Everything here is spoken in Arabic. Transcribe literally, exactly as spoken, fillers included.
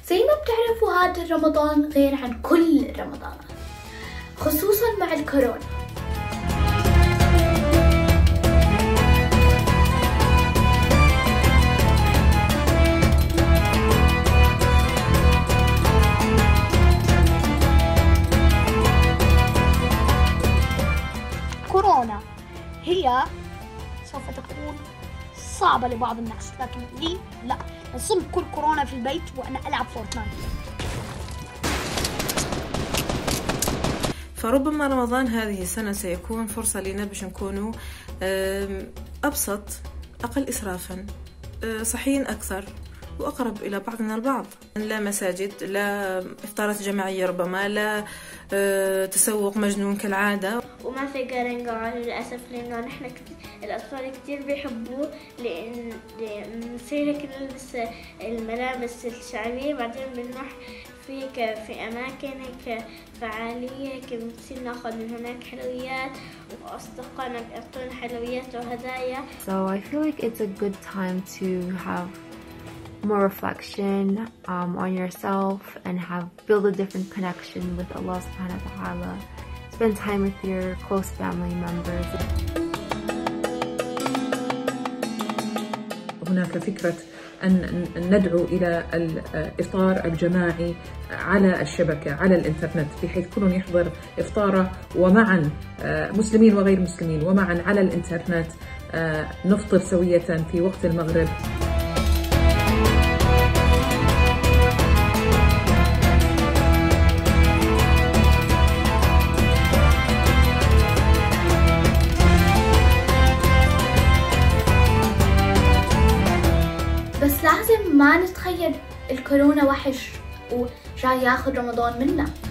زي ما بتعرفوا هذا الرمضان غير عن كل الرمضانات، خصوصا مع الكورونا. كورونا هي سوف تكون صعبة لبعض الناس، لكن لي لا، نصم كل كورونا في البيت وأنا ألعب فورتنايت. فربما رمضان هذه السنة سيكون فرصة لنا باش نكونوا أبسط، أقل إسرافا، صحيين أكثر وأقرب إلى بعضنا البعض. لا مساجد، لا إفطارات جماعية، ربما لا تسوق مجنون كالعادة، وما في قرنقع للأسف، لأنه نحن الأطفال كتير بيحبوه، لأن بنصير هيك نلبس الملابس الشعبية، بعدين بنروح فيك في أماكن هيك فعالية هيك بنصير ناخذ من هناك حلويات، وأصدقائنا بيعطونا حلويات وهدايا. So I feel like it's a good time to have more reflection um, on yourself and have build a different connection with Allah subhanahu wa ta'ala. Spend time with your close family members. هناك فكرة أن ندعو إلى الإفطار الجماعي على الشبكة على الإنترنت، بحيث كل يحضر إفطاره ومعا مسلمين وغير مسلمين ومعا على الإنترنت نفطر سوية في وقت المغرب. بس لازم ما نتخيل الكورونا وحش وجاي ياخذ رمضان منا.